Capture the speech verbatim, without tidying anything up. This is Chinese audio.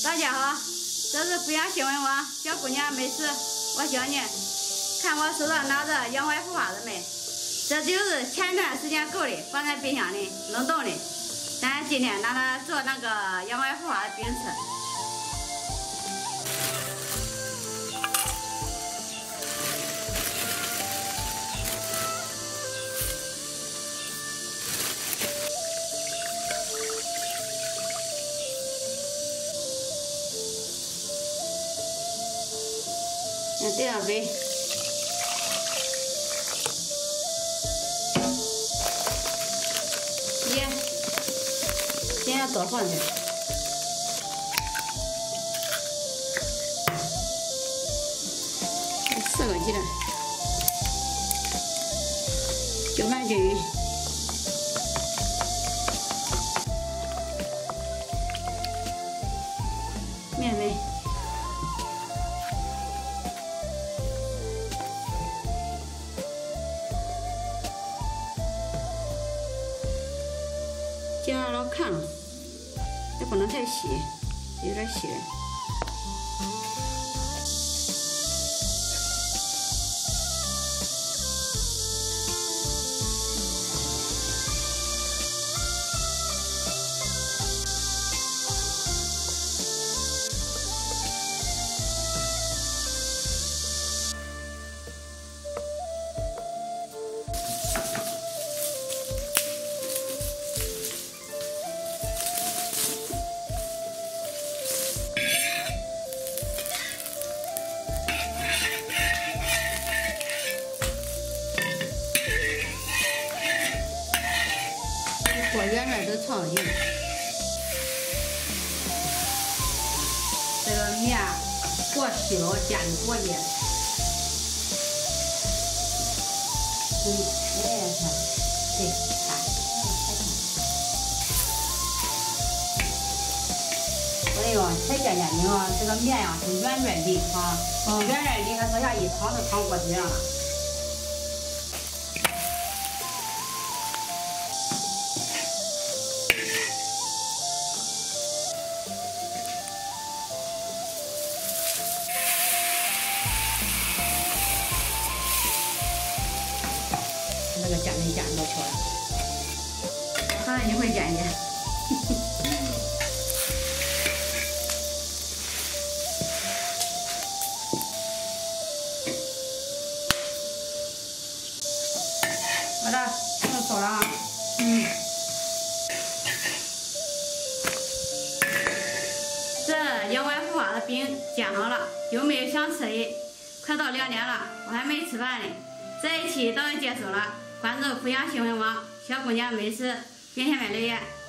大家好，这是阜阳新闻网小姑娘美食，我教你。看我手上拿着洋槐腐花子没？这就是前段时间够的，放在冰箱里冷冻的。咱今天拿它做那个洋槐腐花的饼吃。 那这样呗，盐，先要多放点，四个鸡蛋，搅拌均匀，面粉。 煎了看了，也不能太稀，有点稀了。锅原面都炒硬，这个面过稀了，煎的过硬。嗯，哎呀，看，对，看，我跟你说，才煎煎饼啊，这个面呀是软软的啊，嗯，软软的，它这下一烫就烫锅底上了。 这个煎饼煎的漂亮，好像你会煎煎。好的，用手了啊。嗯。这洋槐腐花的饼煎好了，有没有想吃的？快到两点了，我还没吃饭呢。这一期到这结束了。 关注阜阳新闻网，小姑娘美食，点下面留言。